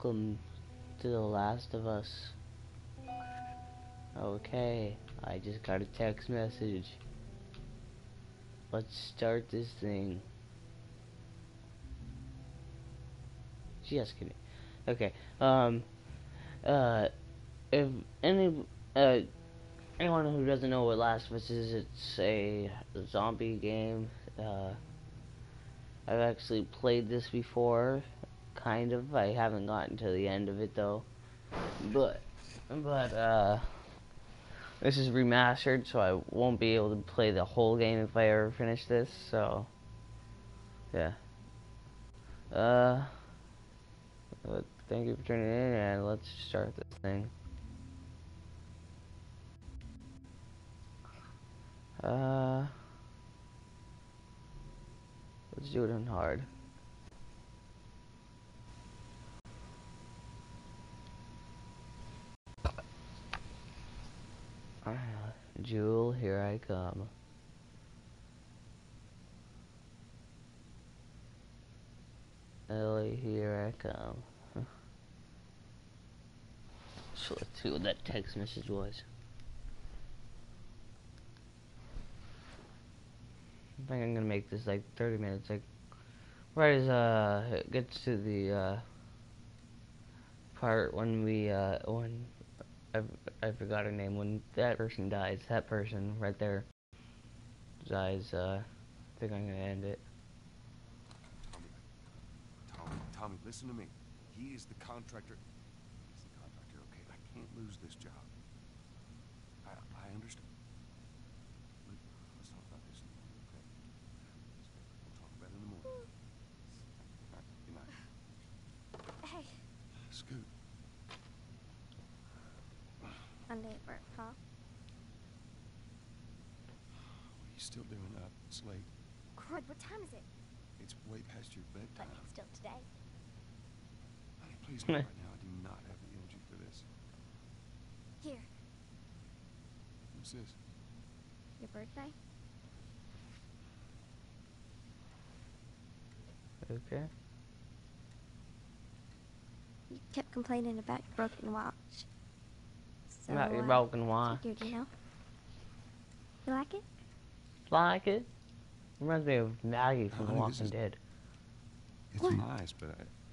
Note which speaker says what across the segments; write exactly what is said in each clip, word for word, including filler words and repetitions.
Speaker 1: Welcome to The Last of Us. Okay, I just got a text message. Let's start this thing. Just kidding. Okay, um, uh, if any, uh, anyone who doesn't know what Last of Us is, it's a zombie game. Uh, I've actually played this before, kind of. I haven't gotten to the end of it though. But, but, uh, this is remastered, so I won't be able to play the whole game if I ever finish this, so, yeah. Uh, but thank you for tuning in, and let's start this thing. Uh, let's do it on hard. Uh, Jewel, here I come. Ellie, here I come. So let's see what that text message was. I think I'm gonna make this like thirty minutes, like right as uh it gets to the uh part when we uh when I I forgot her name, when that person dies, that person right there dies. uh I think I'm gonna end it.
Speaker 2: Tommy, Tommy, Tommy, listen to me. He is the contractor. He's the contractor, okay? I can't lose this job. I I understand. Let, let's talk about this in the morning, okay? We'll talk about it in the morning. All right, good night.
Speaker 3: Hey.
Speaker 2: Scoot.
Speaker 3: I'm late work, huh?
Speaker 2: What are you still doing up? It's late.
Speaker 3: Croyd, what time is it?
Speaker 2: It's way past your bedtime.
Speaker 3: But it's still today.
Speaker 2: Honey, please go right now. I do not have the energy for this.
Speaker 3: Here,
Speaker 2: What's this?
Speaker 3: your birthday?
Speaker 1: Okay.
Speaker 3: You kept complaining about your broken watch. So,
Speaker 1: Not your
Speaker 3: uh,
Speaker 1: broken watch.
Speaker 3: figured, you know. You like it?
Speaker 1: Like it? Reminds me of Maggie from The
Speaker 2: Honey, this
Speaker 1: Walking
Speaker 2: is-
Speaker 1: Dead.
Speaker 2: It's
Speaker 3: What?
Speaker 2: nice, but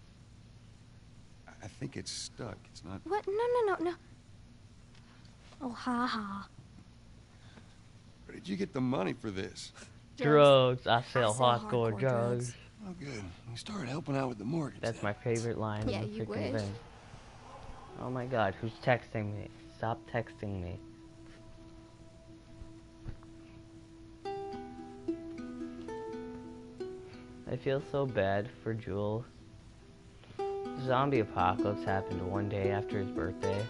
Speaker 2: I I think it's stuck. It's not.
Speaker 3: What? No, no, no, no. Oh, ha ha.
Speaker 2: Where did you get the money for this?
Speaker 1: Drugs. I sell
Speaker 3: I sell
Speaker 1: hardcore
Speaker 3: hardcore
Speaker 1: drugs.
Speaker 3: drugs.
Speaker 2: Oh, good. You started helping out with the mortgage.
Speaker 1: That's
Speaker 2: then.
Speaker 1: my favorite line
Speaker 3: Yeah,
Speaker 1: in the
Speaker 3: you
Speaker 1: freaking
Speaker 3: wish.
Speaker 1: thing. Oh my god, who's texting me? Stop texting me. I feel so bad for Jewel. Zombie apocalypse happened one day after his birthday.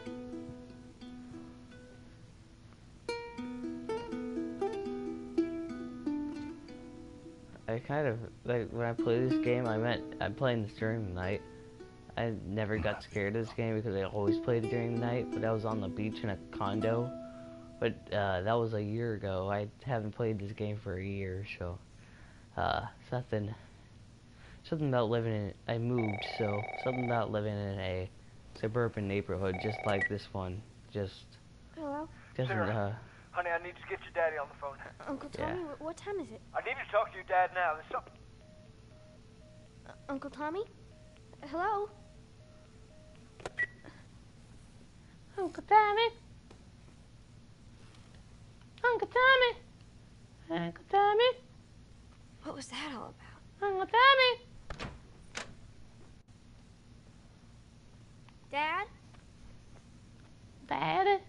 Speaker 1: I kind of, like, when I play this game, I meant, I'm playing this during the night. I never got scared of this game because I always played it during the night, but I was on the beach in a condo. But, uh, that was a year ago. I haven't played this game for a year, so, uh, something, something about living in, I moved, so, something about living in a suburban neighborhood just like this one, just,
Speaker 3: Hello?
Speaker 1: doesn't,
Speaker 4: Sarah.
Speaker 1: uh,
Speaker 4: Honey, I need to get your daddy on the phone.
Speaker 3: Uncle
Speaker 1: Yeah.
Speaker 3: Tommy, wh- what time is it?
Speaker 4: I need to talk to your dad now. There's something.
Speaker 3: Uh, Uncle Tommy? Hello?
Speaker 1: Uncle Tommy. Uncle Tommy. Uncle Tommy.
Speaker 3: What was that all about?
Speaker 1: Uncle Tommy.
Speaker 3: Dad?
Speaker 1: Daddy.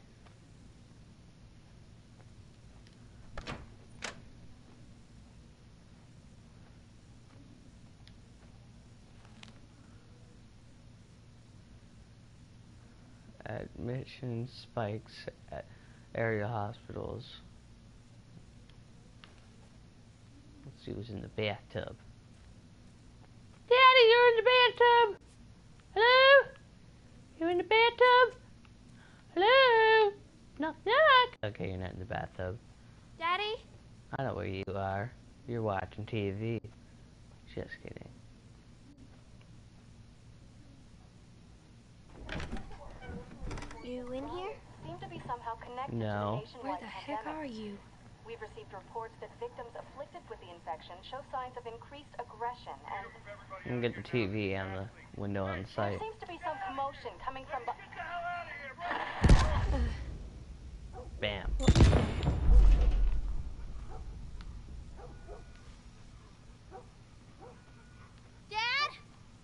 Speaker 1: Admission spikes at area hospitals. Let's see who's in the bathtub. Daddy, you're in the bathtub. Hello? You in the bathtub? Hello? Knock, knock. Okay, you're not in the bathtub.
Speaker 3: Daddy?
Speaker 1: I know where you are. You're watching T V. Just kidding.
Speaker 3: you in here?
Speaker 5: Seem to be somehow connected
Speaker 1: No.
Speaker 5: to the
Speaker 3: Where
Speaker 5: nationwide
Speaker 3: the heck
Speaker 5: pandemic.
Speaker 3: are you?
Speaker 5: We've received reports that victims afflicted with the infection show signs of increased aggression, and
Speaker 1: You can get the T V on the window on the
Speaker 5: there
Speaker 1: site.
Speaker 5: seems to be some commotion coming from the...
Speaker 1: Bam.
Speaker 3: Dad?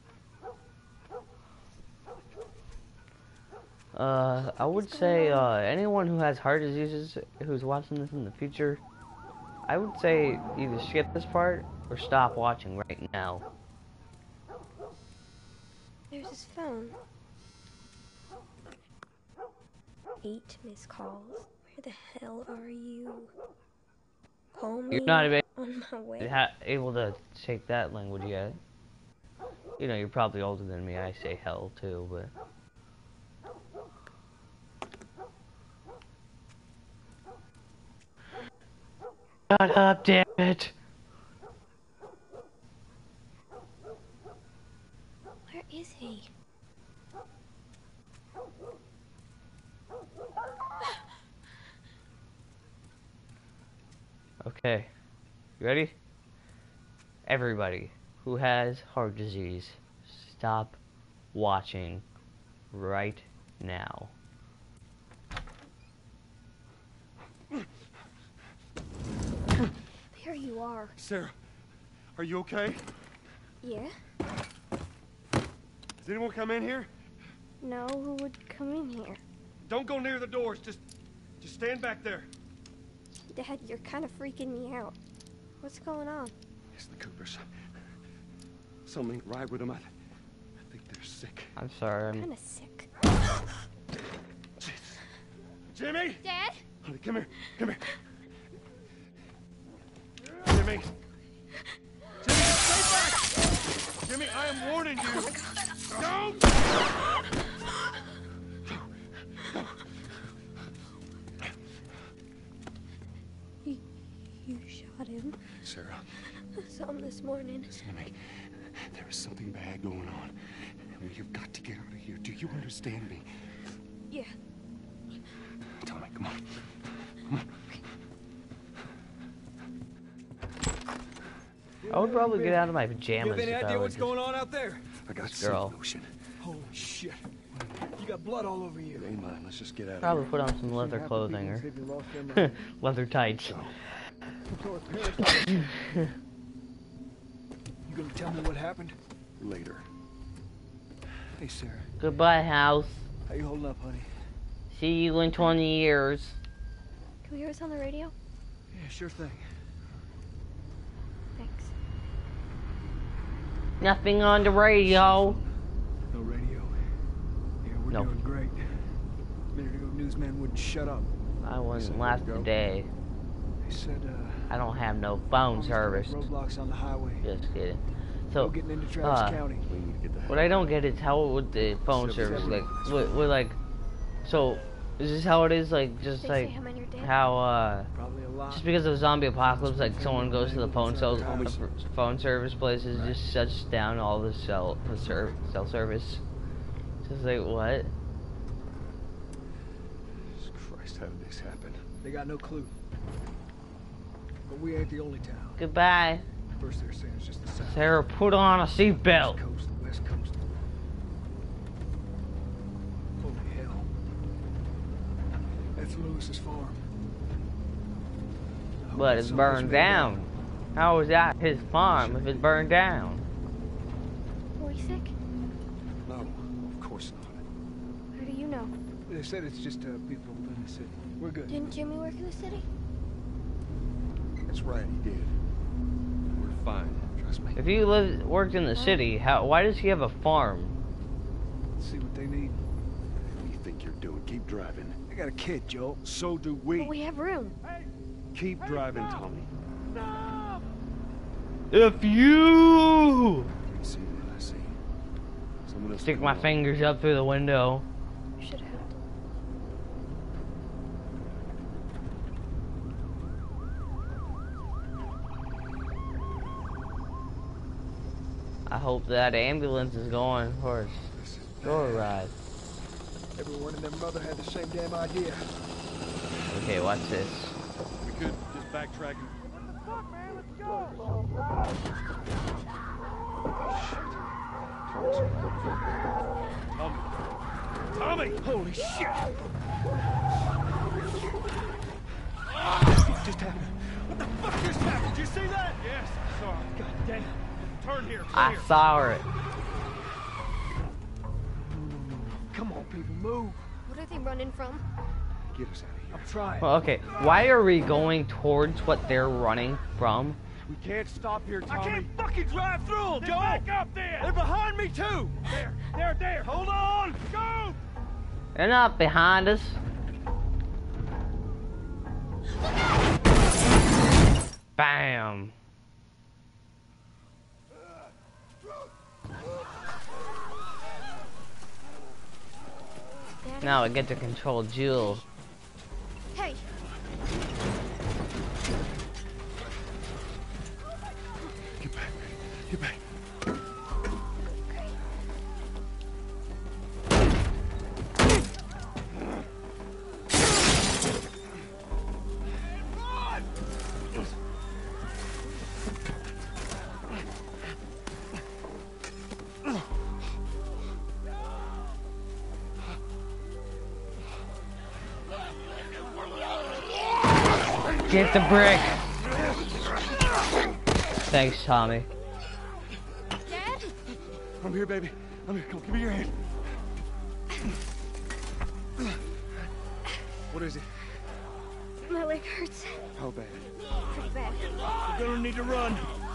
Speaker 1: Uh, I would say uh, anyone who has heart diseases who's watching this in the future, I would say either skip this part or stop watching right now.
Speaker 3: There's his phone. Eight missed calls. Where the hell are you? Call me
Speaker 1: You're not able,
Speaker 3: on my way.
Speaker 1: ha able to take that language yet. You know, you're probably older than me. I say hell too, but. Shut up, damn it!
Speaker 3: Where is he?
Speaker 1: Okay, you ready? Everybody who has heart disease, stop watching right now.
Speaker 3: There you are.
Speaker 2: Sarah, are you okay?
Speaker 3: Yeah?
Speaker 2: Does anyone come in here?
Speaker 3: No, who would come in here?
Speaker 2: Don't go near the doors. Just, just stand back there.
Speaker 3: Dad, you're kind of freaking me out. What's going on?
Speaker 2: It's the Coopers. Something ain't right with them. I, th I think they're sick.
Speaker 1: I'm sorry. I'm
Speaker 3: Kind of sick.
Speaker 2: Jeez. Jimmy!
Speaker 3: Dad?
Speaker 2: Honey, come here. Come here. Jimmy. Jimmy, stay back! Jimmy, I am warning you. Don't!
Speaker 3: You, you shot him.
Speaker 2: Sarah,
Speaker 3: I saw him this morning.
Speaker 2: listen to me. There is something bad going on. And we've got to get out of here. Do you understand me?
Speaker 3: Yeah.
Speaker 2: Tommy, come on. Come on.
Speaker 1: I would probably get out of my
Speaker 6: You
Speaker 1: pajamas
Speaker 6: have any
Speaker 1: if I
Speaker 6: idea
Speaker 1: were
Speaker 6: what's
Speaker 1: just-
Speaker 6: going on out there?
Speaker 2: I got
Speaker 1: This girl.
Speaker 2: some notion.
Speaker 6: Holy shit. You got blood all over you.
Speaker 2: It ain't mine. Let's just get out of
Speaker 1: Probably
Speaker 2: here.
Speaker 1: put on some leather clothing or leather tights.
Speaker 6: You gonna tell me what happened?
Speaker 2: Later.
Speaker 6: Hey, Sarah.
Speaker 1: Goodbye, house.
Speaker 6: How you holding up, honey?
Speaker 1: See you in twenty years.
Speaker 3: Can we hear us on the radio?
Speaker 6: Yeah, sure thing.
Speaker 3: Thanks.
Speaker 1: Nothing on the radio.
Speaker 6: No radio. Yeah, we're
Speaker 1: No.
Speaker 6: doing great. A minute ago, newsman wouldn't shut up.
Speaker 1: I wouldn't
Speaker 2: Said
Speaker 1: last
Speaker 2: go.
Speaker 1: a day.
Speaker 6: He said, uh...
Speaker 1: I don't have no phone
Speaker 6: almost
Speaker 1: service.
Speaker 6: roadblocks on the highway.
Speaker 1: Just kidding.
Speaker 6: So,
Speaker 1: So,
Speaker 6: getting into Travis
Speaker 1: uh,
Speaker 6: County.
Speaker 2: We need to get the hell
Speaker 1: what I
Speaker 2: out
Speaker 1: don't
Speaker 2: of here.
Speaker 1: get is how would the phone
Speaker 2: Seven
Speaker 1: service,
Speaker 2: seven.
Speaker 1: like, what, what, like, so, is this how it is, like, just
Speaker 3: They
Speaker 1: like,
Speaker 3: say how many are dead?
Speaker 1: how, uh,
Speaker 6: Probably a lot.
Speaker 1: just because of zombie apocalypse, like, someone goes to the phone cell,
Speaker 6: Always-
Speaker 1: phone service places, just shuts down all the cell, the ser cell service. Just like, what?
Speaker 2: Jesus Christ, how did this happen?
Speaker 6: They got no clue. But we ain't the only town.
Speaker 1: Goodbye.
Speaker 6: First they're saying it's just the south.
Speaker 1: Sarah, put on a seatbelt.
Speaker 6: East Coast, West Coast. Holy hell. That's Lewis's farm. I hope
Speaker 1: But
Speaker 6: that
Speaker 1: it's
Speaker 6: son of a
Speaker 1: burned
Speaker 6: bitch made it
Speaker 1: down. How is that his farm if it's burned down?
Speaker 3: Were we sick?
Speaker 2: No, of course not.
Speaker 3: How do you know?
Speaker 6: out. They said it's just uh, people in the city. We're good.
Speaker 3: Didn't Jimmy work in the city?
Speaker 2: That's right, he did. We're fine. Trust me.
Speaker 1: If he lived, worked in the city, how? Why does he have a farm?
Speaker 6: Let's see what they need.
Speaker 2: What do you think you're doing? Keep driving.
Speaker 6: I got a kid, Joel.
Speaker 2: So do we.
Speaker 3: But we have room.
Speaker 2: Keep driving, Tommy.
Speaker 1: If you
Speaker 2: You see what I see. Someone else
Speaker 1: stick
Speaker 2: come
Speaker 1: my
Speaker 2: along.
Speaker 1: fingers up through the window.
Speaker 3: You should have helped.
Speaker 1: I hope that ambulance is going for a
Speaker 2: This is
Speaker 1: joyride.
Speaker 6: Everyone and their mother had the same damn idea.
Speaker 1: Okay, watch this.
Speaker 2: We could just backtrack and... Tommy! Tommy!
Speaker 6: Holy shit! What just happened?
Speaker 2: What the fuck just happened? Did you see that? Yes, I saw it.
Speaker 6: God damn.
Speaker 2: Turn here. Turn
Speaker 1: I
Speaker 2: here.
Speaker 1: saw it.
Speaker 6: Come on, people, move.
Speaker 3: What are they running from?
Speaker 2: Get us out of here.
Speaker 6: I'm trying.
Speaker 1: Well, okay, why are we going towards what they're running from?
Speaker 6: We can't stop here, Tommy.
Speaker 2: I can't fucking drive through them, Joe! Back up there! They're behind me, too! There, there, there! Hold on! Go!
Speaker 1: They're not behind us. Bam.
Speaker 3: Daddy?
Speaker 1: Now I get to control Jill.
Speaker 3: Hey!
Speaker 2: Get back, get back.
Speaker 1: Get the brick. Thanks, Tommy.
Speaker 3: Dad?
Speaker 2: I'm here, baby. I'm here. Come, give me your hand. What is it?
Speaker 3: My leg hurts.
Speaker 2: How bad?
Speaker 3: Pretty bad.
Speaker 2: We're gonna need to run.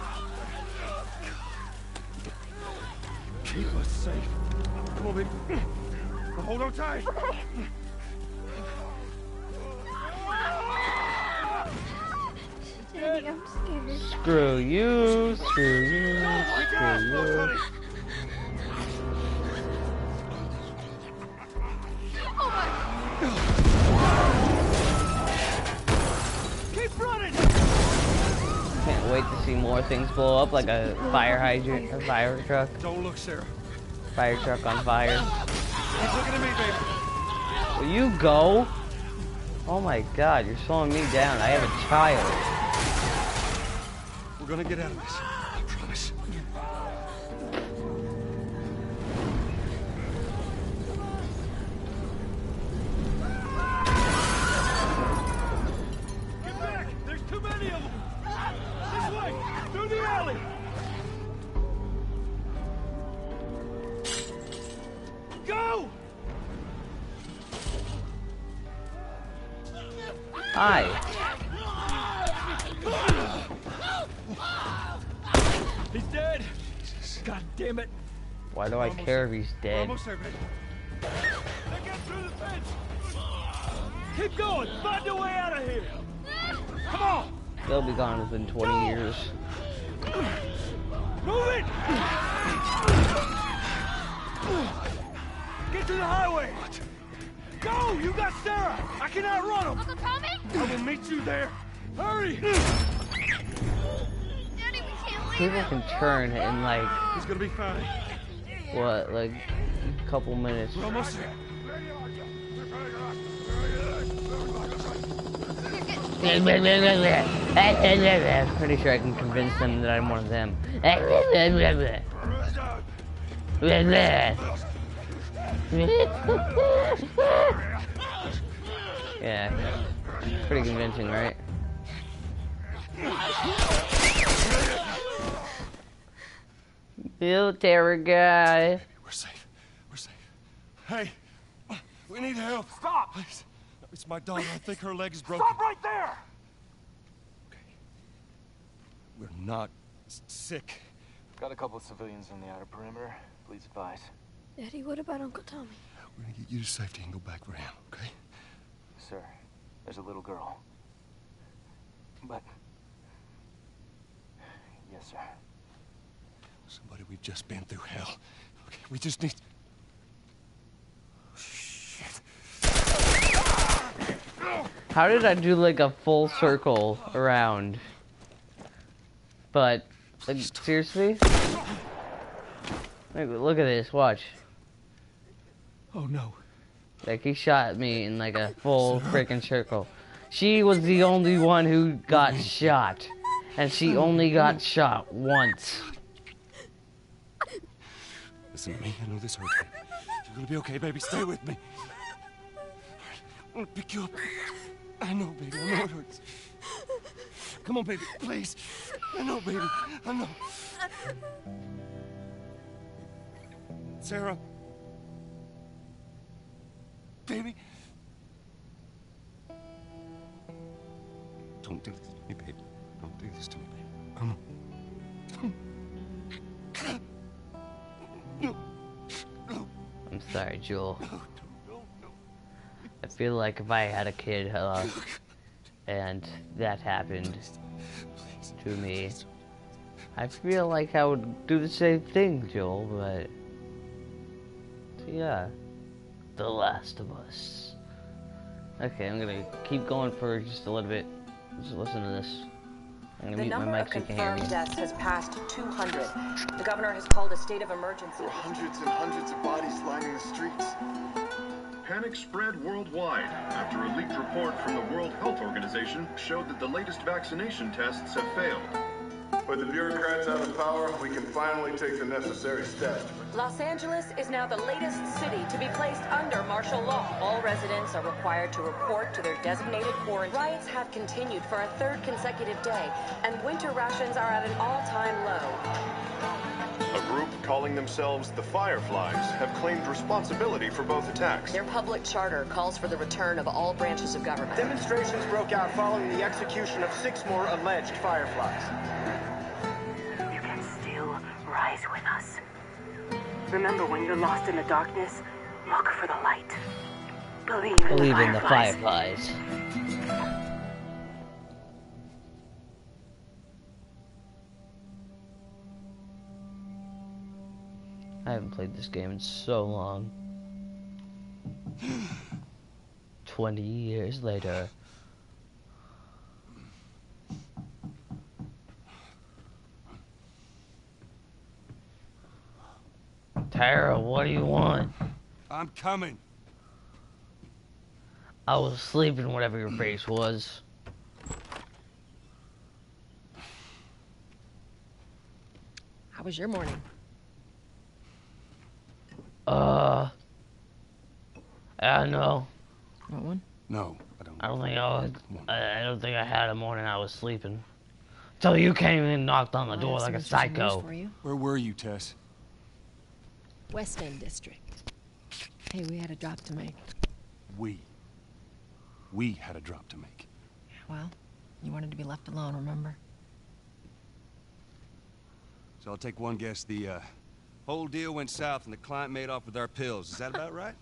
Speaker 2: Keep us safe. Come on, baby. Now hold on tight.
Speaker 3: Daddy, I'm scared.
Speaker 1: Screw you, screw you, screw you.
Speaker 2: Keep running.
Speaker 1: Can't wait to see more things blow up like a fire hydrant, a fire truck,
Speaker 2: Don't look, Sarah.
Speaker 1: fire truck on fire.
Speaker 2: Keep looking at me, baby.
Speaker 1: Will you go? Oh my god, you're slowing me down. I have a child.
Speaker 2: We're gonna get out of this. I promise. Get back! There's too many of them! This way! Through the alley! Go!
Speaker 1: Hi.
Speaker 2: He's dead! God damn it!
Speaker 1: Why do I care if he's
Speaker 2: We're
Speaker 1: dead?
Speaker 2: almost there, baby. They got through the fence! Keep going! Find your way out of here! Come on!
Speaker 1: They'll be gone within twenty years.
Speaker 2: Move it! Get to the highway! Go! You got Sarah! I can outrun him!
Speaker 3: Uncle Tommy?
Speaker 2: I will meet you there! Hurry!
Speaker 3: Daddy, we can't leave
Speaker 1: People
Speaker 3: him.
Speaker 1: can turn in like,
Speaker 2: He's gonna be fine.
Speaker 1: what, like a couple minutes.
Speaker 2: We're almost there.
Speaker 1: Pretty sure I can convince them that I'm one of them. Yeah, pretty convincing, right? You terror guy.
Speaker 2: We're safe. We're safe. Hey, we need help. Stop! Please. It's my daughter. I think her leg is broken. Stop right there! Okay. We're not s- sick.
Speaker 7: Got a couple of civilians on the outer perimeter. Please advise.
Speaker 3: Daddy, what about Uncle Tommy?
Speaker 2: We're gonna get you to safety and go back for him, okay?
Speaker 7: Sir, there's a little girl. But... Yes, sir.
Speaker 2: Somebody, we've just been through hell. Okay, we just need... Shit.
Speaker 1: How did I do like a full circle around? But, like, seriously? Like, look at this, watch.
Speaker 2: Oh no.
Speaker 1: Like, he shot me in like a full freaking circle. She was the only one who got shot. And she only got shot once.
Speaker 2: Listen to me. I know this hurts. You're gonna be okay, baby. Stay with me. I'm gonna pick you up. I know, baby. I know it hurts. Come on, baby. Please. I know, baby. I know. Sarah. Baby. Don't do this to me, baby. Don't do this to me, baby. Come on. No. No.
Speaker 1: I'm sorry, Joel.
Speaker 2: No, no, no.
Speaker 1: I feel like if I had a kid, uh, and that happened to me, I feel like I would do the same thing, Joel, but... yeah. The Last of Us. Okay, I'm gonna keep going for just a little bit. Just listen to this. I'm gonna
Speaker 5: The
Speaker 1: mute my
Speaker 5: number
Speaker 1: mic
Speaker 5: of
Speaker 1: so you can hear
Speaker 5: confirmed
Speaker 1: me.
Speaker 5: deaths has passed two hundred. The governor has called a state of emergency.
Speaker 8: There are hundreds and hundreds of bodies lining the streets.
Speaker 9: Panic spread worldwide after a leaked report from the World Health Organization showed that the latest vaccination tests have failed.
Speaker 8: With the bureaucrats out of power, we can finally take the necessary steps.
Speaker 5: Los Angeles is now the latest city to be placed under martial law. All residents are required to report to their designated quarantine. Riots have continued for a third consecutive day, and winter rations are at an all-time low.
Speaker 9: A group calling themselves the Fireflies have claimed responsibility for both attacks.
Speaker 5: Their public charter calls for the return of all branches of government.
Speaker 10: Demonstrations broke out following the execution of six more alleged Fireflies.
Speaker 11: You can still rise with us. Remember, when you're lost in the darkness, look for the light. Believe in
Speaker 1: Believe
Speaker 11: the
Speaker 1: in the
Speaker 11: Fireflies.
Speaker 1: Fireflies. I haven't played this game in so long. Twenty years later. Tara, what do you want?
Speaker 2: I'm coming.
Speaker 1: I was sleeping, whatever your face was.
Speaker 12: How was your morning?
Speaker 1: Uh, I don't know.
Speaker 12: Want one?
Speaker 2: No, I don't.
Speaker 1: I don't think I was, I, I don't think I had a morning. I was sleeping. Till you came in and knocked on the
Speaker 12: Well, I
Speaker 1: door
Speaker 12: have
Speaker 1: like a
Speaker 12: some interesting news
Speaker 1: psycho.
Speaker 12: for you.
Speaker 2: Where were you, Tess?
Speaker 12: West End District. Hey, we had a drop to make.
Speaker 2: We. We had a drop to make.
Speaker 12: Well, you wanted to be left alone, remember?
Speaker 2: So I'll take one guess. The uh, whole deal went south and the client made off with our pills. Is that about right?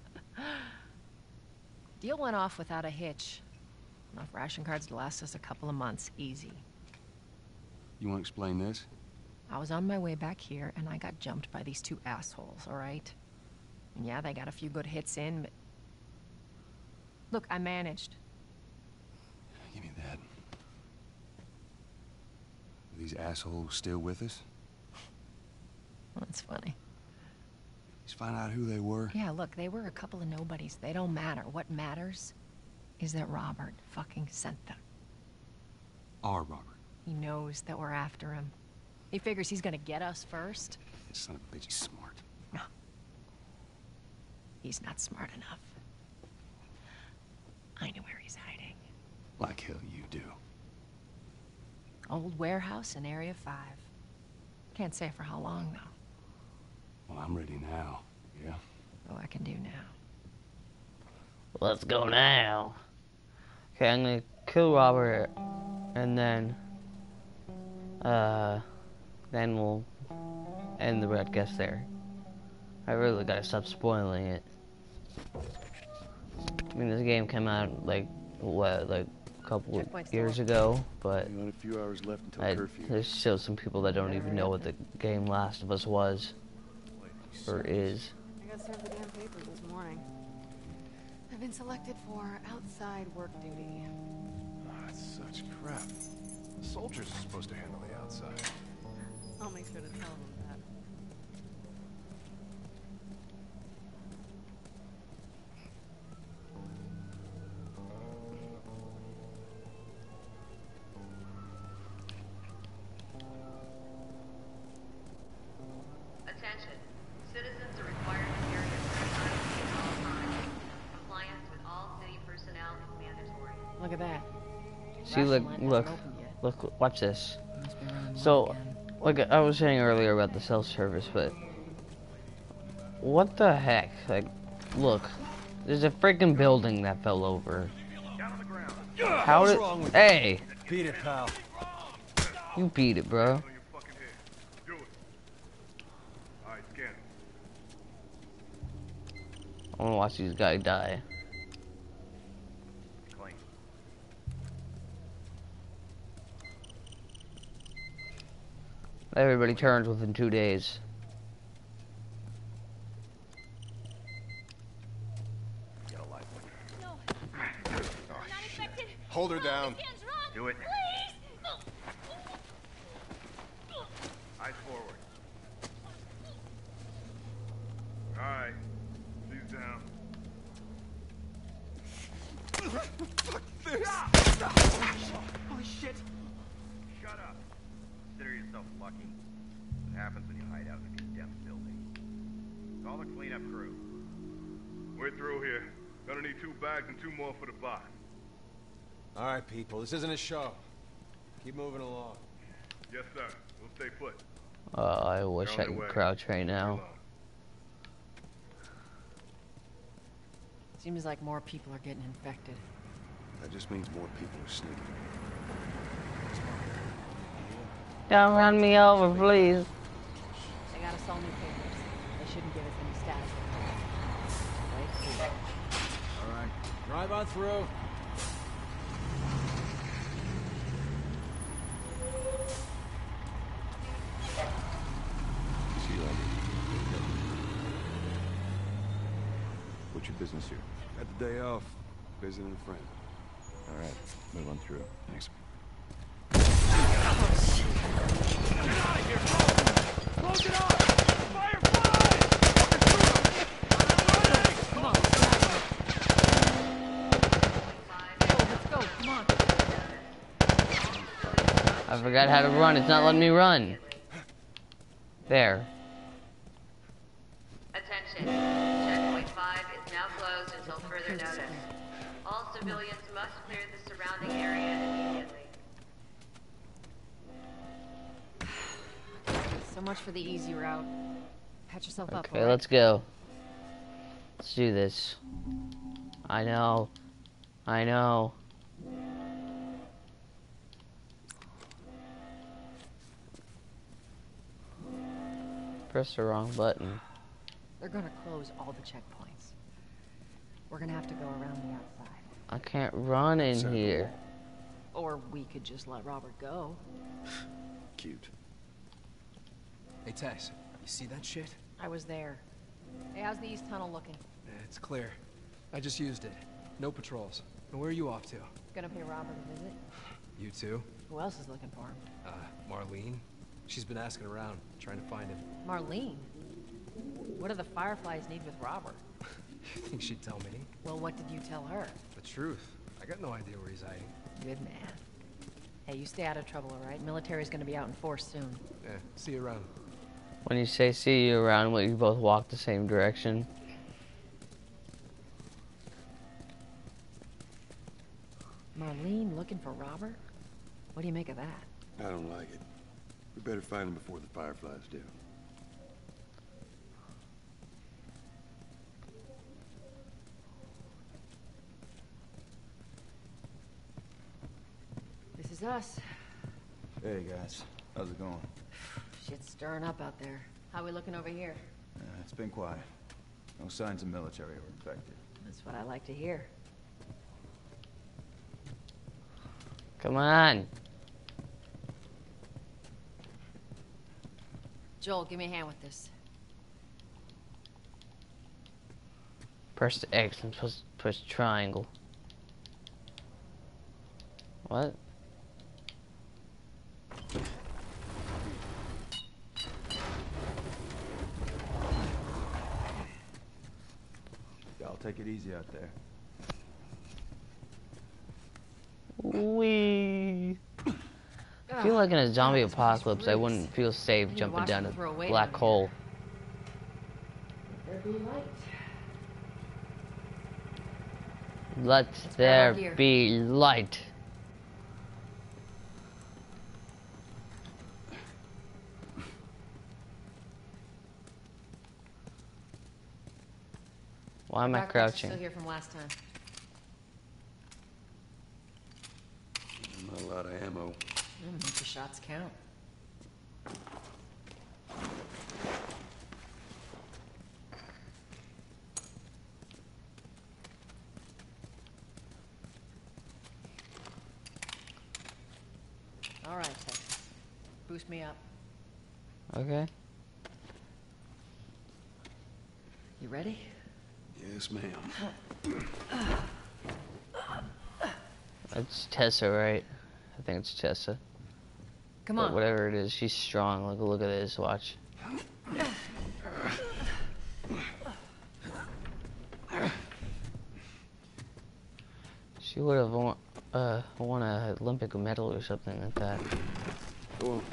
Speaker 12: Deal went off without a hitch. Enough ration cards to last us a couple of months, easy.
Speaker 2: You want to explain this?
Speaker 12: I was on my way back here, and I got jumped by these two assholes, all right? And yeah, they got a few good hits in, but... Look, I managed.
Speaker 2: Give me that. Are these assholes still with us?
Speaker 12: That's funny.
Speaker 2: Just find out who they were.
Speaker 12: Yeah, look, they were a couple of nobodies. They don't matter. What matters is that Robert fucking sent them.
Speaker 2: Our Robert.
Speaker 12: He knows that we're after him. He figures he's gonna get us first.
Speaker 2: This son of a bitch is smart.
Speaker 12: No. He's not smart enough. I know where he's hiding.
Speaker 2: Like hell you do.
Speaker 12: Old warehouse in Area five. Can't say for how long, though.
Speaker 2: Well, I'm ready now. Yeah?
Speaker 12: Oh, I can do now.
Speaker 1: Let's go now. Okay, I'm gonna kill Robert, and then, uh, then we'll end the broadcast there. I really gotta stop spoiling it. I mean, this game came out like what, like a couple of years ago, but
Speaker 2: only a few hours left until
Speaker 1: I,
Speaker 2: curfew.
Speaker 1: there's still some people that don't even know what the game Last of Us was or is.
Speaker 13: I got served the damn papers this morning. I've been selected for outside work duty.
Speaker 9: Ah, that's such crap. The soldiers are supposed to handle the outside.
Speaker 13: I'll make sure to tell them that.
Speaker 5: Attention. Citizens are required to carry a firearm at all times. Compliance with all city personnel is mandatory.
Speaker 12: Look at that.
Speaker 1: See, look, look, look, watch this. So, like I was saying earlier about the self-service, but what the heck? Like, look, there's a freaking building that fell over. How did? Hey,
Speaker 10: Beat it, pal.
Speaker 1: you beat it, bro. I want to watch these guys die. Everybody turns within two days.
Speaker 2: Get a live one. No. Oh, shit. Hold her down. Do it. Eyes forward. All right. She's down. Fuck this.
Speaker 10: Holy shit.
Speaker 2: Shut up. Consider yourself lucky. What happens when you hide out in a condemned building? Call the cleanup crew.
Speaker 8: We're through here. Gonna need two bags and two more for the box.
Speaker 10: All right, people. This isn't a show. Keep moving along.
Speaker 8: Yes, sir. We'll stay put.
Speaker 1: Uh, I wish I could crouch right now.
Speaker 12: Seems like more people are getting infected.
Speaker 2: That just means more people are sneaking.
Speaker 1: Don't run me over, please.
Speaker 12: They got us all new papers. They shouldn't give us any status. Right.
Speaker 10: All right. Drive on through.
Speaker 2: See you later. What's your business here? Had the day off. Visiting a friend. All right. Move on through. Thanks.
Speaker 10: Close it off! Firefly! Come on.
Speaker 12: Let's go, come on.
Speaker 1: I forgot how to run. It's not letting me run. There.
Speaker 5: Attention. Checkpoint five is now closed until further notice. All civilians must clear the surrounding area immediately.
Speaker 12: So much for the easy route. Patch yourself up.
Speaker 1: Okay, let's go. Let's do this. I know. I know. Press the wrong button.
Speaker 12: They're gonna close all the checkpoints. We're gonna have to go around the outside.
Speaker 1: I can't run in
Speaker 2: Sorry.
Speaker 1: here.
Speaker 12: Or we could just let Robert go.
Speaker 2: Cute.
Speaker 14: Hey, Tess, you see that shit?
Speaker 12: I was there. Hey, how's the east tunnel looking?
Speaker 14: It's clear. I just used it. No patrols. And where are you off to?
Speaker 12: Gonna pay Robert a visit.
Speaker 14: You too?
Speaker 12: Who else is looking for him?
Speaker 14: Uh, Marlene? She's been asking around, trying to find him.
Speaker 12: Marlene? What do the Fireflies need with Robert?
Speaker 14: You think she'd tell me?
Speaker 12: Well, what did you tell her?
Speaker 14: The truth. I got no idea where he's hiding.
Speaker 12: Good man. Hey, you stay out of trouble, all right? Military's gonna be out in force soon.
Speaker 14: Yeah, see you around.
Speaker 1: When you say see you around, will you both walk the same direction?
Speaker 12: Marlene looking for Robert? What do you make of that?
Speaker 2: I don't like it. We better find him before the Fireflies do.
Speaker 12: This is us.
Speaker 15: Hey guys, how's it going?
Speaker 12: Shit's stirring up out there. How we looking over here?
Speaker 15: Uh, it's been quiet. No signs of military or infected.
Speaker 12: That's what I like to hear.
Speaker 1: Come on.
Speaker 12: Joel, give me a hand with this.
Speaker 1: Press the X and push, push triangle. What?
Speaker 15: Y'all take it easy out there.
Speaker 1: Wee. I feel like in a zombie apocalypse, I wouldn't feel safe jumping down a black hole.
Speaker 12: be light.
Speaker 1: Let there be light. Why am I crouching?
Speaker 12: Still here from last time.
Speaker 2: Not a lot of ammo.
Speaker 12: Mm, make the shots count. All right, Texas. Boost me up.
Speaker 1: Okay.
Speaker 12: You ready?
Speaker 2: Yes, ma'am.
Speaker 1: It's Tessa, right? I think it's Tessa.
Speaker 12: Come
Speaker 1: But
Speaker 12: on.
Speaker 1: whatever it is, she's strong. Look, look at this. Watch. She would have won, uh, won an Olympic medal or something like that.
Speaker 2: Go on.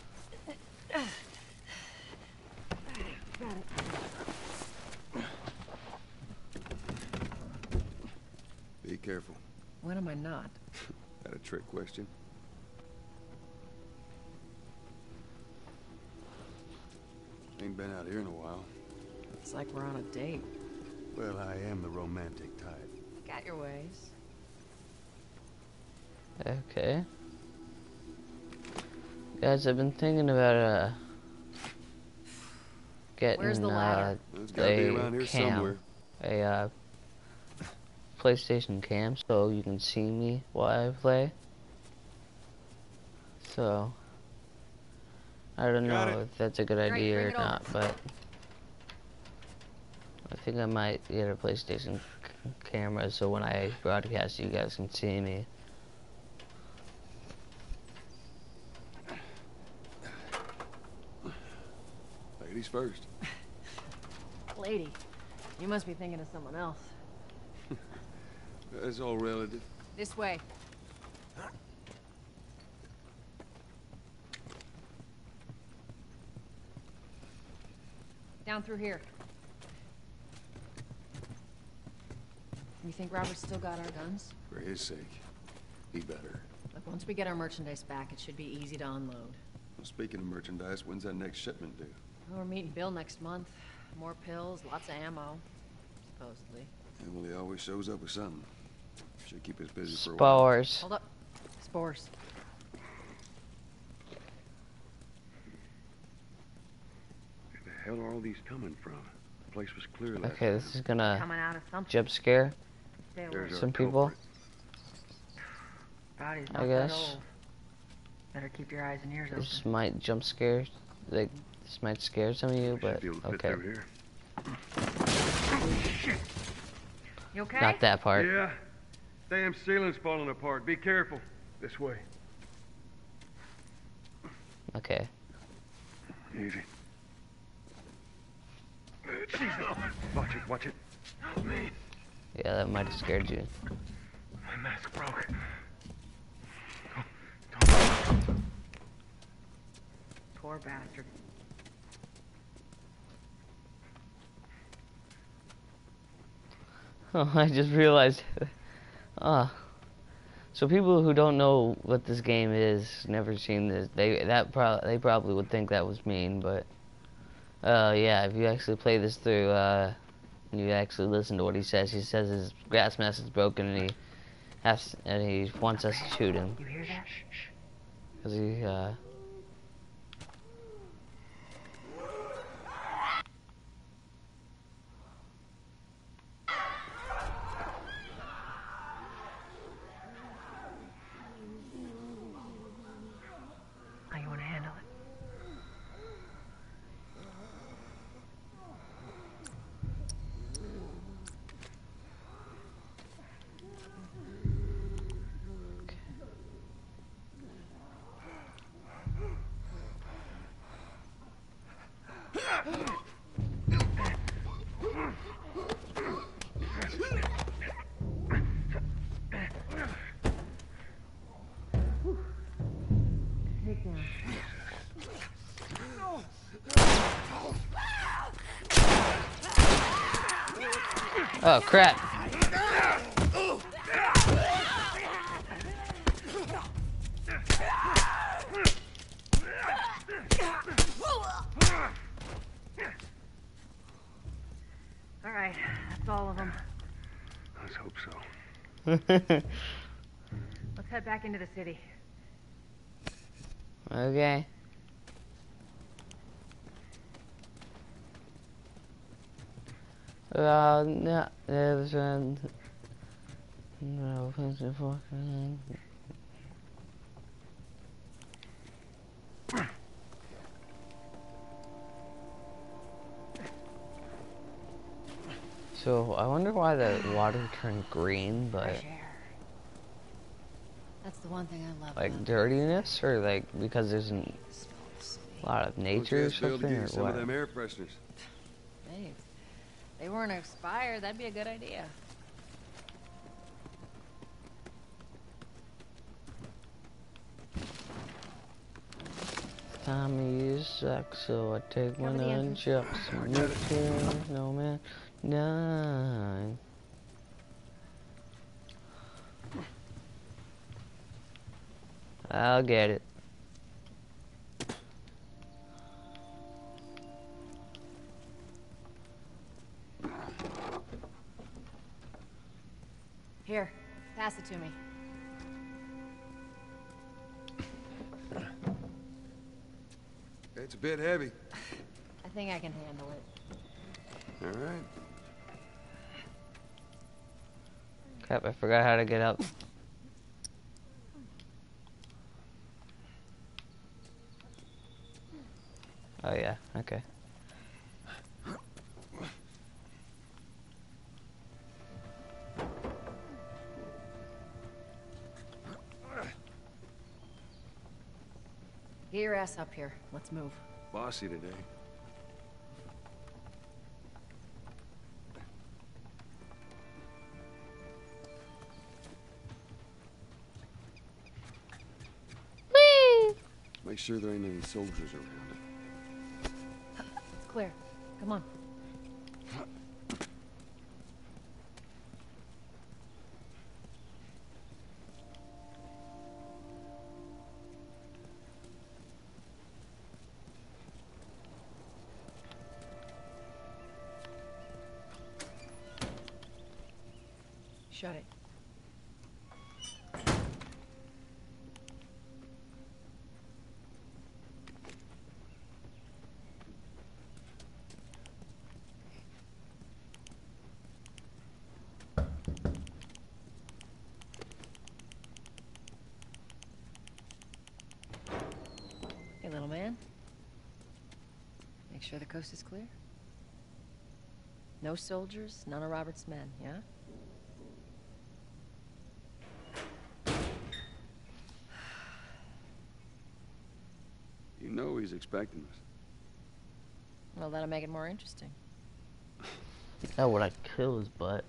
Speaker 2: Be careful.
Speaker 12: When am I not?
Speaker 2: That a trick question? Ain't been out here in a while.
Speaker 12: It's like we're on a date.
Speaker 2: Well, I am the romantic type.
Speaker 12: Got your ways.
Speaker 1: Okay. Guys, I've been thinking about, uh, getting,
Speaker 12: Where's the
Speaker 1: uh,
Speaker 12: ladder?
Speaker 2: It's gotta be
Speaker 1: a
Speaker 2: around here
Speaker 1: cam.
Speaker 2: somewhere.
Speaker 1: A, uh, PlayStation cam so you can see me while I play. So, I don't
Speaker 2: Got
Speaker 1: know
Speaker 2: it.
Speaker 1: if that's a good
Speaker 12: Great,
Speaker 1: idea
Speaker 12: bring
Speaker 1: or
Speaker 12: it
Speaker 1: not,
Speaker 12: over.
Speaker 1: but I think I might get a PlayStation c camera so when I broadcast you guys can see me.
Speaker 2: Ladies first.
Speaker 12: Lady, you must be thinking of someone else.
Speaker 2: That's all relative.
Speaker 12: This way. Down through here. You think Robert's still got our guns?
Speaker 2: For his sake, he better.
Speaker 12: Look, once we get our merchandise back, it should be easy to unload.
Speaker 2: Well, speaking of merchandise, when's that next shipment due?
Speaker 12: Well, we're meeting Bill next month. More pills, lots of ammo. Supposedly.
Speaker 2: Yeah, well, he always shows up with something. Should keep us busy for a while.
Speaker 1: Spores.
Speaker 12: Hold up. Spores.
Speaker 2: Where the hell are all these coming from? The place was clear last
Speaker 1: Okay, this is gonna
Speaker 11: Coming out of something.
Speaker 1: jump scare
Speaker 11: Stay away.
Speaker 2: There's our
Speaker 1: some people.
Speaker 2: culprit.
Speaker 11: Body's
Speaker 1: I
Speaker 11: not that
Speaker 1: guess.
Speaker 11: old. Better keep your eyes and ears
Speaker 1: This
Speaker 11: open.
Speaker 1: might jump scare, like, this might scare some of you,
Speaker 2: Should
Speaker 1: but
Speaker 2: be able to fit
Speaker 1: okay.
Speaker 2: through here.
Speaker 11: You okay?
Speaker 1: Not that part.
Speaker 16: Yeah. Damn ceiling's falling apart. Be careful. This way.
Speaker 1: Okay.
Speaker 16: Easy. Watch it, watch it. Help me.
Speaker 1: Yeah, that might have scared you.
Speaker 16: My mask broke.
Speaker 11: Poor bastard.
Speaker 1: Oh, I just realized. Ah. So people who don't know what this game is, never seen this, they that pro they probably would think that was mean, but uh, yeah, if you actually play this through, uh, and you actually listen to what he says, he says his gas mask is broken and he has and he wants us to shoot him.
Speaker 11: You hear that?
Speaker 1: Cause he uh.
Speaker 11: How you want to handle it?
Speaker 1: Oh, crap.
Speaker 5: All right, that's all of them.
Speaker 16: Let's hope so.
Speaker 5: Let's head back into the city.
Speaker 1: Okay. Well, no, there's one. No, offensive fucking. So I wonder why the water turned green, but
Speaker 13: That's the one thing I love.
Speaker 1: like dirtiness, or like because there's an, a lot of nature or something, or
Speaker 16: Some
Speaker 1: what?
Speaker 16: of them air fresheners.
Speaker 13: Hey, if they weren't expired, that'd be a good idea.
Speaker 1: Tommy sucks, so I take
Speaker 13: Cover
Speaker 1: one
Speaker 13: the
Speaker 1: and
Speaker 13: entrance.
Speaker 1: chuck some nuclear, no man, nine. I'll get it.
Speaker 13: Here, pass it to me.
Speaker 16: It's a bit heavy.
Speaker 13: I think I can handle it.
Speaker 16: All right.
Speaker 1: Crap, I forgot how to get up. Oh yeah, okay.
Speaker 13: Get your ass up here. Let's move.
Speaker 16: Bossy today. Make sure there ain't any soldiers around.
Speaker 13: It's clear. Come on. Shut it. Hey, little man. Make sure the coast is clear. No soldiers, none of Robert's men, yeah?
Speaker 16: You know he's expecting us.
Speaker 13: Well, that'll make it more interesting.
Speaker 1: Oh, would I kill his butt?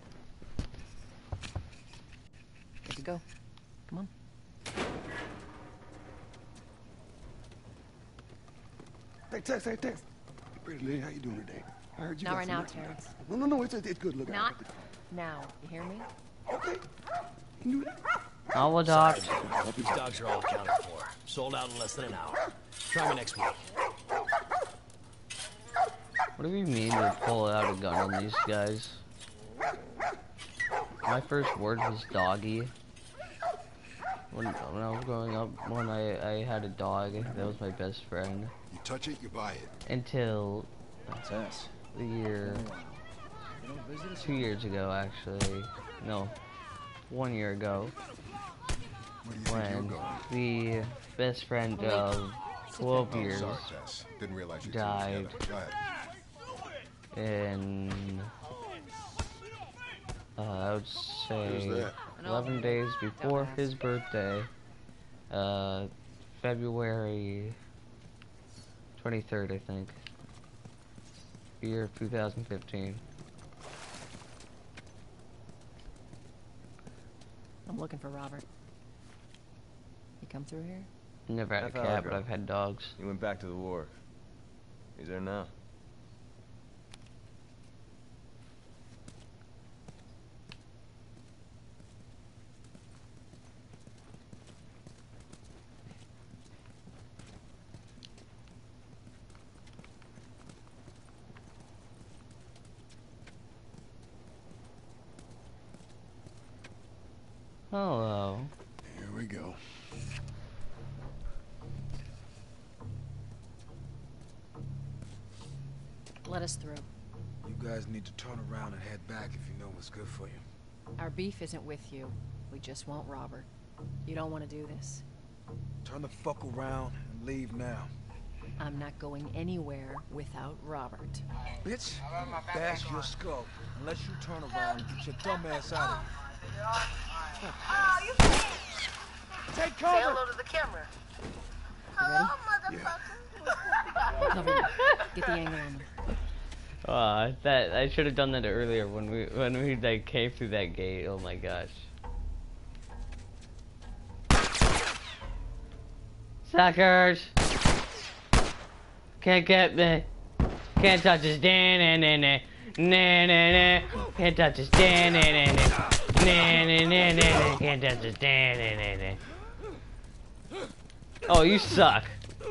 Speaker 13: Good to go. Come on.
Speaker 2: Hey, Tex, hey, Tex. Pretty lady, how you doing today? I heard you
Speaker 13: Not
Speaker 2: got
Speaker 13: right
Speaker 2: some
Speaker 13: now,
Speaker 2: merchandise.
Speaker 13: Terrence.
Speaker 2: No, no, no, it's, it's good. Look,
Speaker 13: Not now. You hear me?
Speaker 2: Okay.
Speaker 1: I'll adopt.
Speaker 17: These dogs are all accounted for. Sold out in less than an hour. Try me next week.
Speaker 1: What do you mean to pull out a gun on these guys? My first word was doggy. When, when I was growing up, when I, I had a dog, that was my best friend.
Speaker 2: You touch it, you buy it.
Speaker 1: Until
Speaker 15: That's us.
Speaker 1: the year, two years ago actually, no, one year ago, when the best friend of twelve years
Speaker 2: Sorry, Tess. Didn't realize you two
Speaker 1: died
Speaker 2: were together. Go ahead.
Speaker 1: in, uh, I would say
Speaker 2: Who's that?
Speaker 1: eleven days before his birthday, uh, February twenty-third, I think, year of two thousand fifteen.
Speaker 13: I'm looking for Robert. You come through here?
Speaker 1: Never had a
Speaker 17: Half hour
Speaker 1: cat, but
Speaker 17: ago.
Speaker 1: I've had dogs.
Speaker 17: He went back to the wharf. He's there now.
Speaker 1: Hello.
Speaker 2: Here we go.
Speaker 12: Let us through.
Speaker 6: You guys need to turn around and head back if you know what's good for you.
Speaker 12: Our beef isn't with you. We just want Robert. You don't want to do this.
Speaker 6: Turn the fuck around and leave now.
Speaker 12: I'm not going anywhere without Robert.
Speaker 6: Bitch, bash your skull unless you turn around and get your dumb ass out of here. Take cover!
Speaker 11: Say hello to the camera.
Speaker 12: Hello,
Speaker 11: motherfucker.
Speaker 12: Cover me. Get the angle on them.
Speaker 1: Uh, that I should have done that earlier when we when we like came through that gate. Oh my gosh. Suckers! Can't get me. Can't touch us. Dan and na na na na. Can't touch us. Dan and na na na na na. Can't touch us. Dan and na na. Oh, you suck.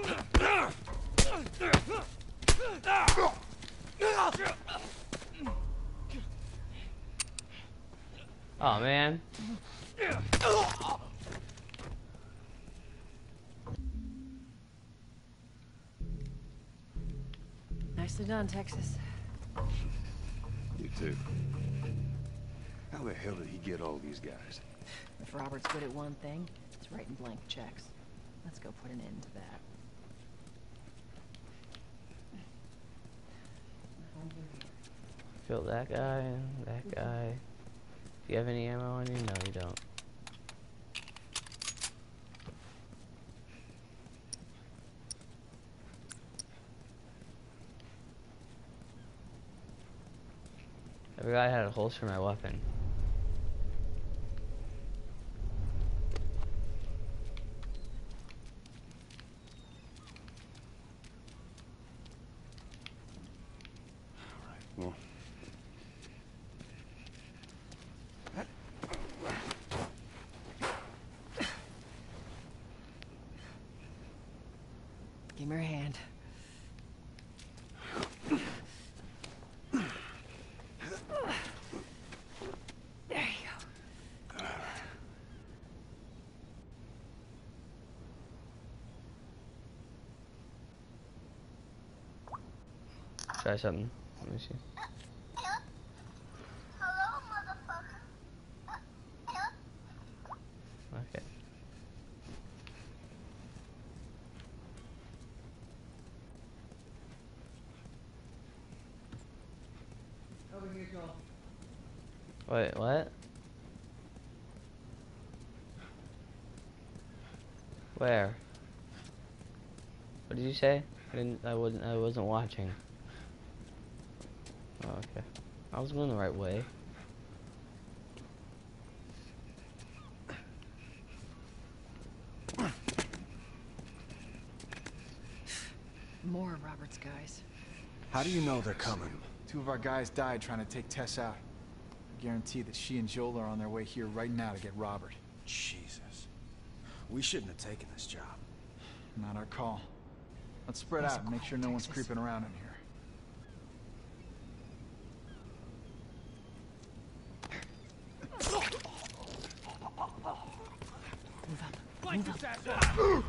Speaker 1: Oh man.
Speaker 12: Nicely done, Texas.
Speaker 2: You too. How the hell did he get all these guys?
Speaker 12: If Robert's good at one thing, it's writing blank checks. Let's go put an end to that.
Speaker 1: Kill that guy, that guy. Do you have any ammo on you? No, you don't. I forgot I had a holster my weapon.
Speaker 2: Alright, well.
Speaker 12: Give me your hand. There you go.
Speaker 1: Try something. Let me see.
Speaker 11: Hello, motherfucker.
Speaker 1: Okay.
Speaker 6: Over here, Joel.
Speaker 1: Wait, what? Where? What did you say? I didn't. I wasn't. I wasn't watching. Oh, okay. I was going the right way.
Speaker 12: More of Robert's guys.
Speaker 15: How do you know they're coming? Two of our guys died trying to take Tess out. I guarantee that she and Joel are on their way here right now to get Robert.
Speaker 6: Jesus. We shouldn't have taken this job.
Speaker 15: Not our call. Let's spread
Speaker 12: There's
Speaker 15: out and make sure no one's
Speaker 12: Texas.
Speaker 15: creeping around in here.
Speaker 12: Move up. Move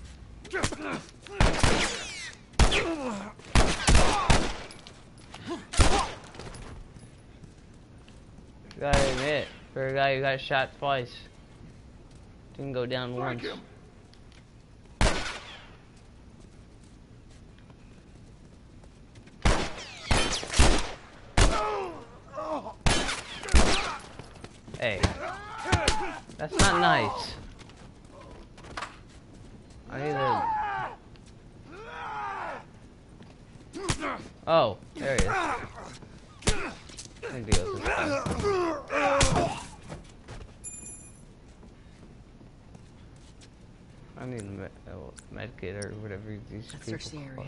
Speaker 1: You gotta admit, for a guy who got shot twice, didn't go down once. Hey, that's not nice. I need to... Oh, there he is. I think he goes this time. I need a med, oh, med kit or whatever these
Speaker 12: Let's
Speaker 1: people
Speaker 12: search the
Speaker 1: call
Speaker 12: area.
Speaker 1: it.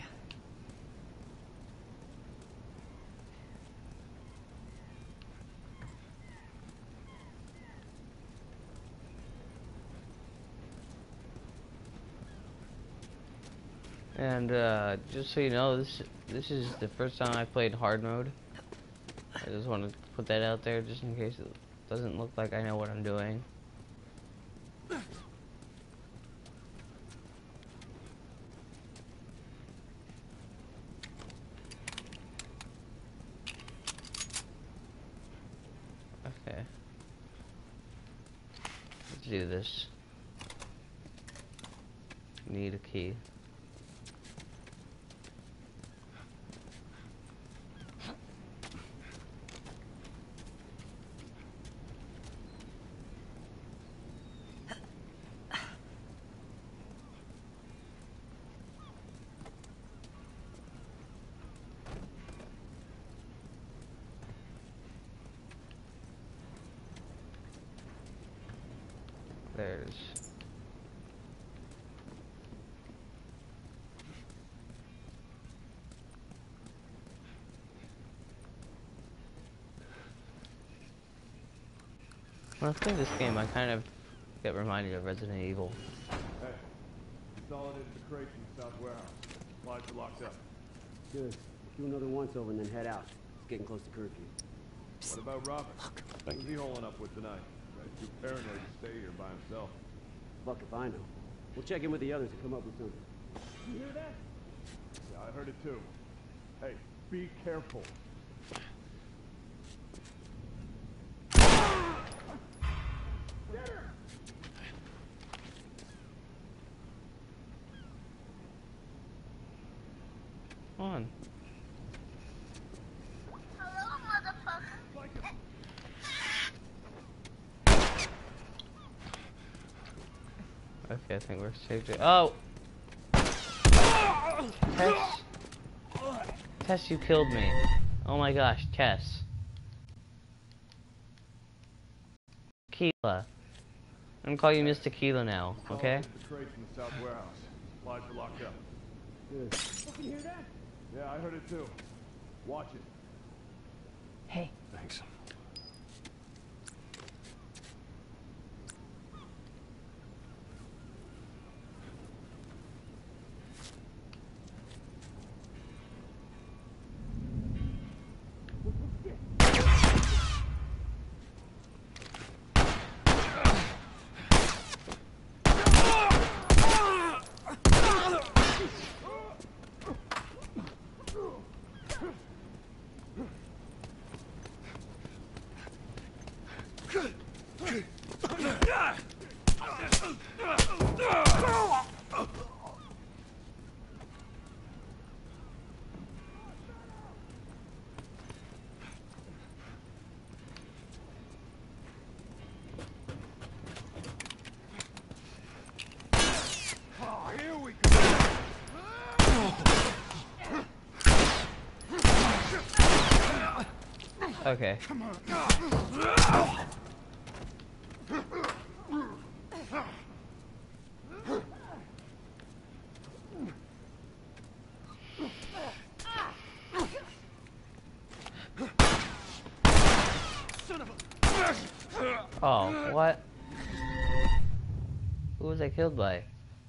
Speaker 1: And uh, just so you know, this this is the first time I played hard mode. I just want to put that out there, just in case it doesn't look like I know what I'm doing. Okay. Let's do this. Need a key. There's when I play this game, I kind of get reminded of Resident Evil.
Speaker 16: Hey, consolidated the crates in the south warehouse. Supplies are locked up.
Speaker 18: Good. Do another once over and then head out. It's getting close to curfew.
Speaker 16: What about Robert? Who's he holing up with tonight? Guy's too paranoid to stay here by himself.
Speaker 18: Fuck if I know. We'll check in with the others and come up with something.
Speaker 16: You hear that? Yeah, I heard it too. Hey, be careful.
Speaker 1: Come on. Okay, I think we're saved it. Oh! Tess! Tess, you killed me. Oh my gosh, Tess. Keela. I'm gonna call you Mister Keela now, okay?
Speaker 16: The crates in the south warehouse. Supplies are locked up.
Speaker 18: Good.
Speaker 16: Fucking hear that? Yeah, I heard it too. Watch it.
Speaker 12: Hey.
Speaker 2: Thanks.
Speaker 1: Okay.
Speaker 16: Come on.
Speaker 1: Oh, what? Who was I killed by?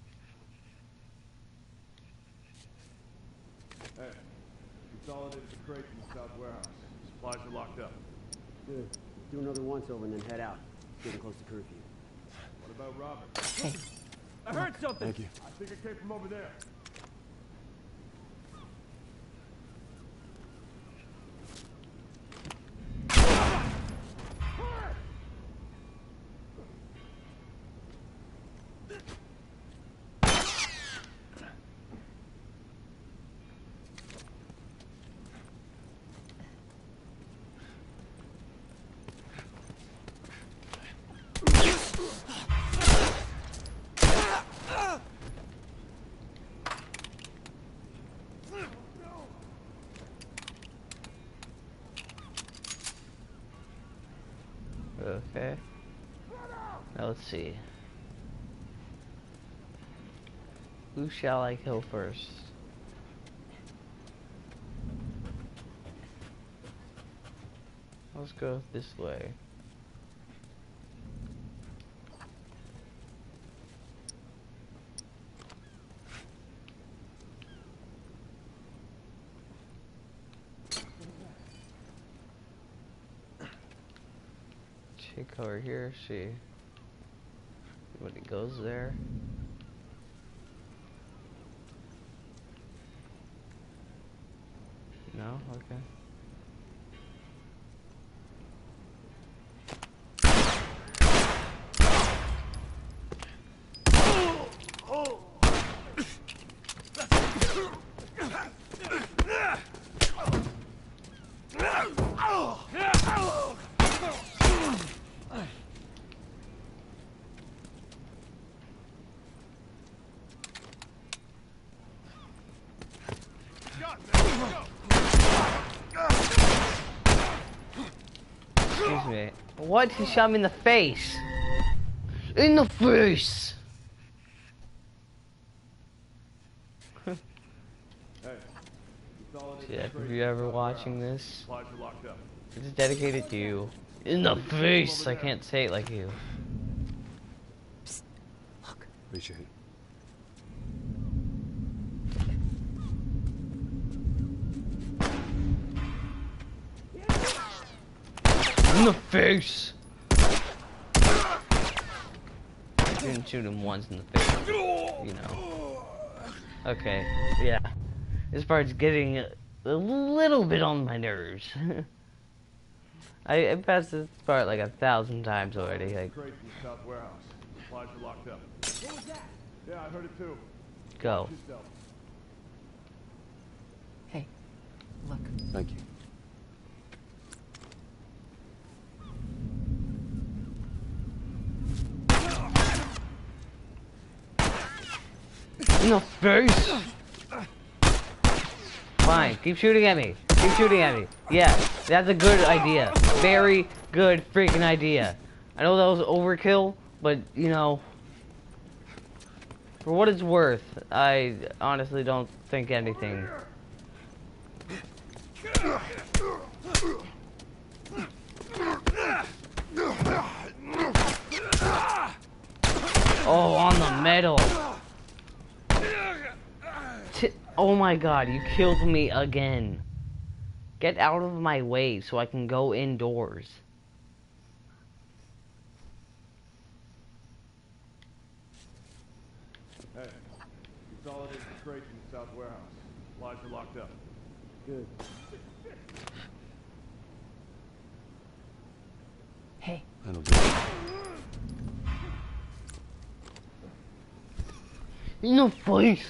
Speaker 16: Hey, consolidated the crates in the south warehouse. Supplies are locked up.
Speaker 18: Good. Do another once over and then head out. It's getting close to curfew.
Speaker 16: What about Robert?
Speaker 12: Hey.
Speaker 16: I heard something.
Speaker 2: Thank you.
Speaker 16: I think it came from over there.
Speaker 1: Okay. Now let's see. Who shall I kill first? Let's go this way. Chick over here, she When it goes there. No? Okay. Excuse me. What? He shot me in the face. In the face. Yeah, if you're ever watching this, it's dedicated to you. In the face. I can't say it like you.
Speaker 2: Psst. Look. Appreciate it.
Speaker 1: In the face! Didn't shoot him once in the face, you know. Okay, yeah. This part's getting a, a little bit on my nerves. I, I passed this part like a thousand times already. Like,
Speaker 16: South warehouse. Supplies are locked up. What was that? Yeah, I heard it too.
Speaker 1: Go.
Speaker 12: Hey, look.
Speaker 2: Thank you.
Speaker 1: In the face! Fine, keep shooting at me. Keep shooting at me. Yeah, that's a good idea. Very good freaking idea. I know that was overkill, but, you know, for what it's worth, I honestly don't think anything. Oh, on the metal. T oh my god, you killed me again. Get out of my way so I can go indoors.
Speaker 16: Hey, consolidated freight in the South warehouse. Supplies are locked up.
Speaker 18: Good.
Speaker 12: Hey.
Speaker 2: That'll do it.
Speaker 1: In the face.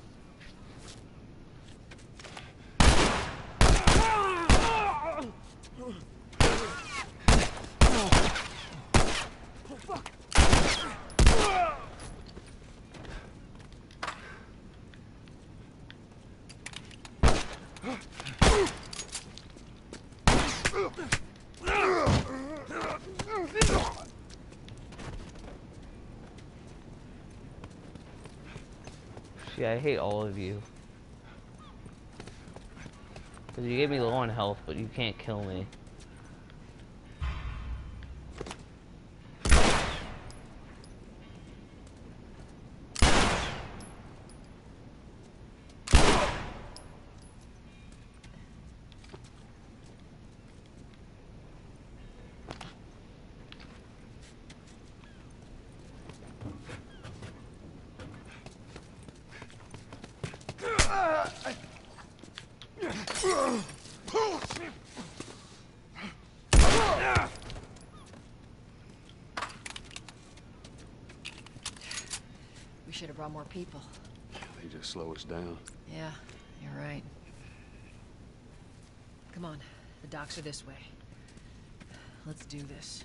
Speaker 1: Yeah, I hate all of you. Because you gave me low on health, but you can't kill me.
Speaker 12: We should have brought more people.
Speaker 2: They just slow us down.
Speaker 12: Yeah, you're right. Come on, the docks are this way. Let's do this.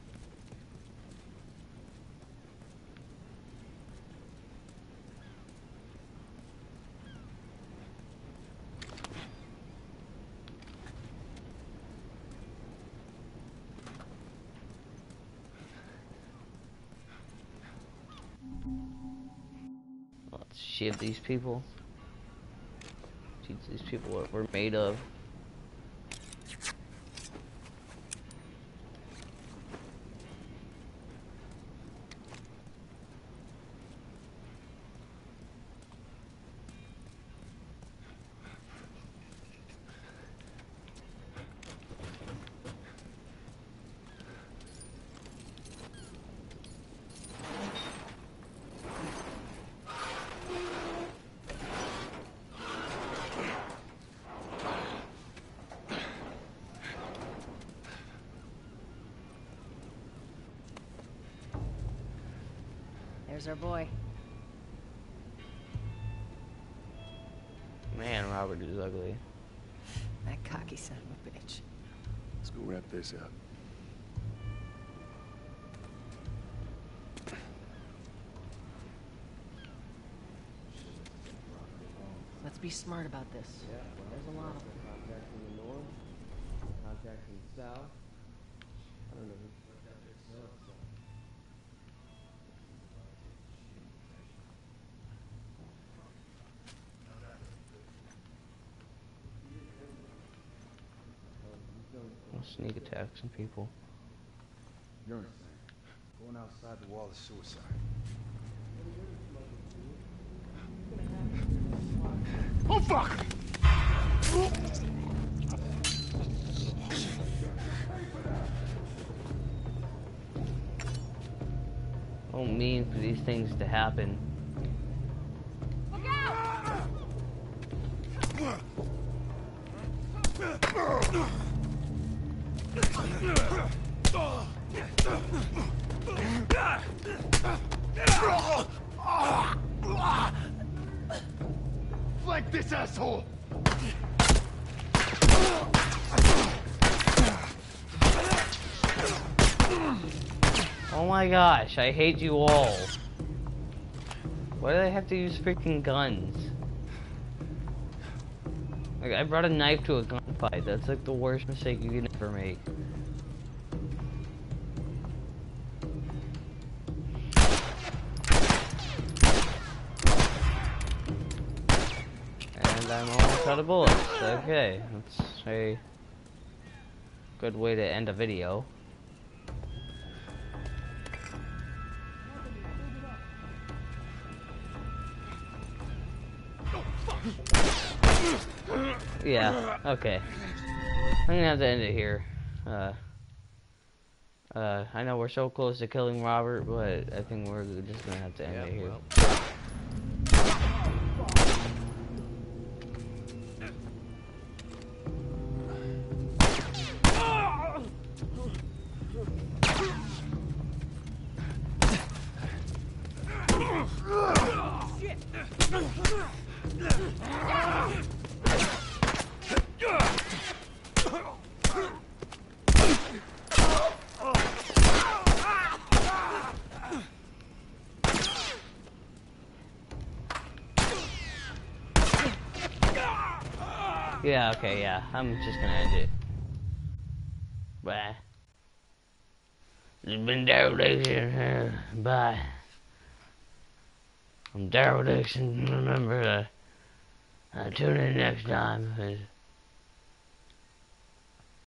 Speaker 1: Let's shiv these people. Teach these people what we're made of.
Speaker 12: There's our boy.
Speaker 1: Man, Robert is ugly.
Speaker 12: That cocky son of a bitch.
Speaker 2: Let's go wrap this up.
Speaker 12: Let's be smart about this.
Speaker 18: Yeah, well,
Speaker 12: There's a lot of them.
Speaker 18: Contact from the north, contact from the south. I don't know who contact the north. So.
Speaker 1: I'll sneak attack some people.
Speaker 15: You're insane. Going outside the wall is suicide.
Speaker 2: Oh, fuck!
Speaker 1: I don't mean for these things to happen.
Speaker 13: Look out!
Speaker 2: Flank this asshole!
Speaker 1: Oh my gosh, I hate you all. Why do they have to use freaking guns? Like, I brought a knife to a gunfight. That's like the worst mistake you can ever make. And I'm almost out of bullets. Okay, that's a good way to end a video. Yeah, okay. I'm gonna have to end it here. Uh, uh, I know we're so close to killing Robert, but I think we're just gonna have to end
Speaker 17: Yeah,
Speaker 1: it here.
Speaker 17: well.
Speaker 1: Yeah, okay, yeah. I'm just gonna end it. Bye. This has been Daryl Dixon. Bye. I'm Daryl Dixon. Remember to uh, tune in next time.